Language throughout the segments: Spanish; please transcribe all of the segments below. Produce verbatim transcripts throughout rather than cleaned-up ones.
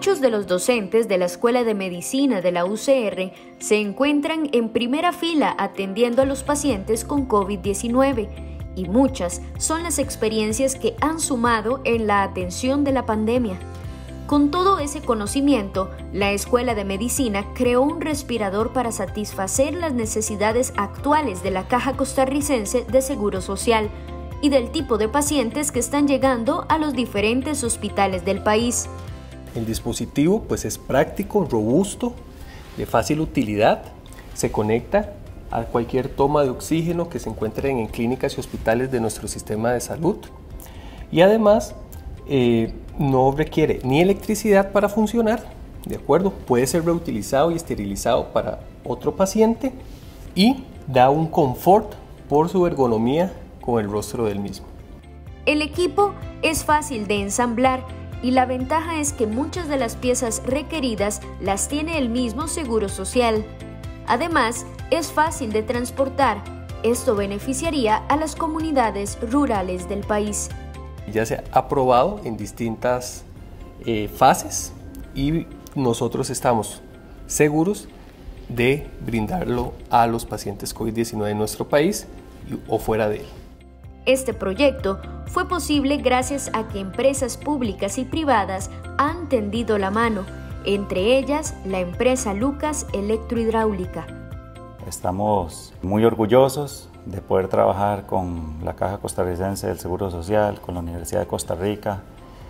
Muchos de los docentes de la Escuela de Medicina de la U C R se encuentran en primera fila atendiendo a los pacientes con COVID diecinueve y muchas son las experiencias que han sumado en la atención de la pandemia. Con todo ese conocimiento, la Escuela de Medicina creó un respirador para satisfacer las necesidades actuales de la Caja Costarricense de Seguro Social y del tipo de pacientes que están llegando a los diferentes hospitales del país. El dispositivo pues es práctico, robusto, de fácil utilidad, se conecta a cualquier toma de oxígeno que se encuentren en clínicas y hospitales de nuestro sistema de salud y además eh, no requiere ni electricidad para funcionar, ¿de acuerdo? Puede ser reutilizado y esterilizado para otro paciente y da un confort por su ergonomía con el rostro del mismo. El equipo es fácil de ensamblar y la ventaja es que muchas de las piezas requeridas las tiene el mismo Seguro Social. Además, es fácil de transportar. Esto beneficiaría a las comunidades rurales del país. Ya se ha probado en distintas eh, fases y nosotros estamos seguros de brindarlo a los pacientes COVID diecinueve en nuestro país y, o fuera de él. Este proyecto fue posible gracias a que empresas públicas y privadas han tendido la mano, entre ellas la empresa Lucas Electrohidráulica. Estamos muy orgullosos de poder trabajar con la Caja Costarricense del Seguro Social, con la Universidad de Costa Rica.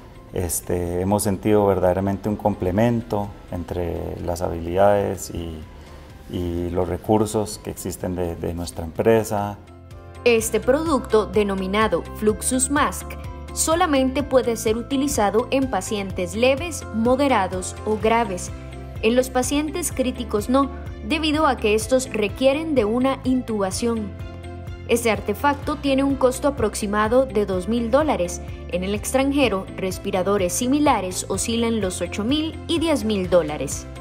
Este, hemos sentido verdaderamente un complemento entre las habilidades y, y los recursos que existen de, de nuestra empresa. Este producto, denominado Fluxus Mask, solamente puede ser utilizado en pacientes leves, moderados o graves. En los pacientes críticos no, debido a que estos requieren de una intubación. Este artefacto tiene un costo aproximado de dos mil dólares. En el extranjero, respiradores similares oscilan los ocho mil y diez mil dólares.